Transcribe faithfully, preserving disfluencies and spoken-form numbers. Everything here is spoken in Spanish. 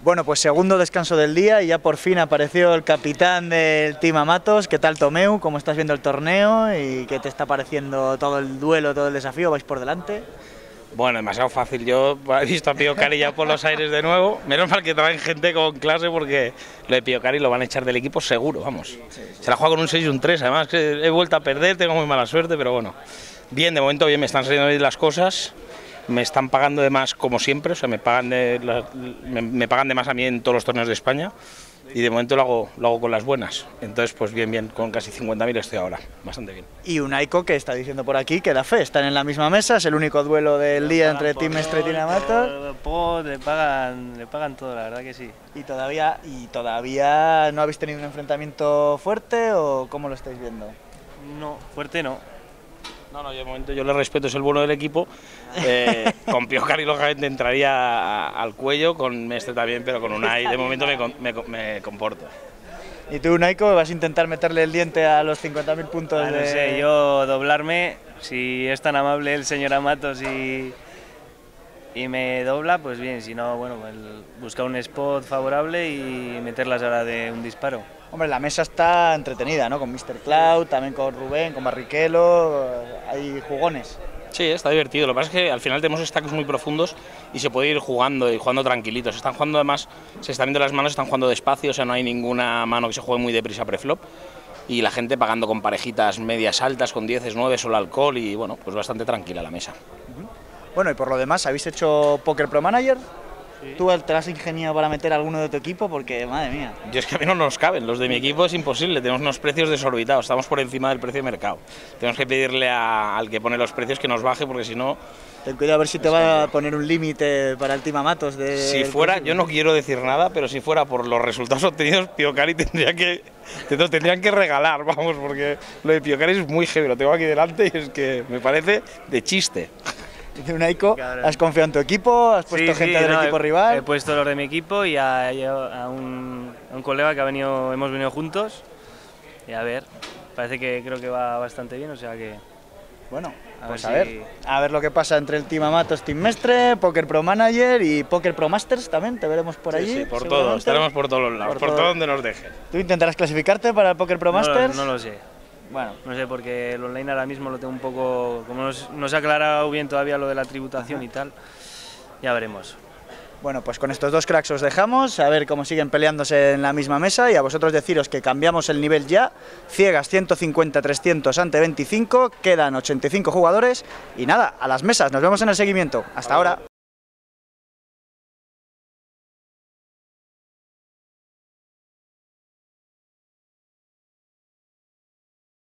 Bueno, pues segundo descanso del día y ya por fin apareció el capitán del Team Amatos. ¿Qué tal, Tomeu? ¿Cómo estás viendo el torneo y qué te está pareciendo todo el duelo, todo el desafío? ¿Vais por delante? Bueno, demasiado fácil. Yo he visto a Pío Cari ya por los aires de nuevo. Menos mal que traen gente con clase porque lo de Pío Cari lo van a echar del equipo seguro, vamos. Sí, sí. Se la juega con un seis y un tres, además que he vuelto a perder, tengo muy mala suerte, pero bueno. Bien, de momento bien, me están saliendo bien las cosas. Me están pagando de más como siempre, o sea, me pagan de, la, me, me pagan de más a mí en todos los torneos de España y de momento lo hago, lo hago con las buenas. Entonces, pues bien, bien, con casi cincuenta mil estoy ahora, bastante bien. Y Unaico, que está diciendo por aquí que da fe, están en la misma mesa, es el único duelo del día entre Team Mestre y Team Amatos. Le pagan, le pagan todo, la verdad que sí. ¿Y todavía, ¿Y todavía no habéis tenido un enfrentamiento fuerte o cómo lo estáis viendo? No, fuerte no. No, no, yo de momento yo le respeto, es el bueno del equipo. Eh, con Pío Cari lógicamente entraría a, al cuello, con Mestre también, pero con Unai de momento me, me, me comporto. ¿Y tú, Unaico, vas a intentar meterle el diente a los cincuenta mil puntos? Ah, de... No sé, yo doblarme, si es tan amable el señor Amatos y, y me dobla, pues bien, si no, bueno, pues buscar un spot favorable y meterlas ahora de un disparo. Hombre, la mesa está entretenida, ¿no? Con míster Cloud, también con Rubén, con Barrichello, hay jugones. Sí, está divertido. Lo que pasa es que al final tenemos stacks muy profundos y se puede ir jugando y jugando tranquilitos. Están jugando además, se están viendo las manos, están jugando despacio, o sea, no hay ninguna mano que se juegue muy deprisa preflop. Y la gente pagando con parejitas medias altas, con dieces, nueve, solo alcohol y bueno, pues bastante tranquila la mesa. Uh-huh. Bueno, y por lo demás, ¿habéis hecho Poker Pro Manager? Sí. ¿Tú te has ingeniado para meter alguno de tu equipo? Porque, madre mía. Yo es que a mí no nos caben, los de mi equipo es imposible, tenemos unos precios desorbitados, estamos por encima del precio de mercado. Tenemos que pedirle a, al que pone los precios que nos baje porque si no... Ten cuidado a ver si te va a poner un límite para el Team Amatos. De si fuera, precio. Yo no quiero decir nada, pero si fuera por los resultados obtenidos, Pío Cari tendría que, te tendrían que regalar, vamos, porque lo de Pío Cari es muy heavy, lo tengo aquí delante y es que me parece de chiste. Dice Unaico, ¿has confiado en tu equipo? ¿Has puesto sí, gente sí, del no, equipo he, rival? He puesto los de mi equipo y a, a, un, a un colega que ha venido, hemos venido juntos. Y a ver, parece que creo que va bastante bien, o sea que... Bueno, a pues ver a si... ver, a ver lo que pasa entre el Team Amatos, Team Mestre, Poker Pro Manager y Poker Pro Masters también, te veremos por sí, allí. Sí, por todo, estaremos por todos los lados, por, por todo donde nos dejen. ¿Tú intentarás clasificarte para el Poker Pro no, Masters? No, no lo sé. Bueno, no sé, porque el online ahora mismo lo tengo un poco... Como no se ha aclarado bien todavía lo de la tributación y tal, ya veremos. Bueno, pues con estos dos cracks os dejamos, a ver cómo siguen peleándose en la misma mesa y a vosotros deciros que cambiamos el nivel ya. Ciegas ciento cincuenta trescientos ante veinticinco, quedan ochenta y cinco jugadores y nada, a las mesas, nos vemos en el seguimiento. Hasta ahora.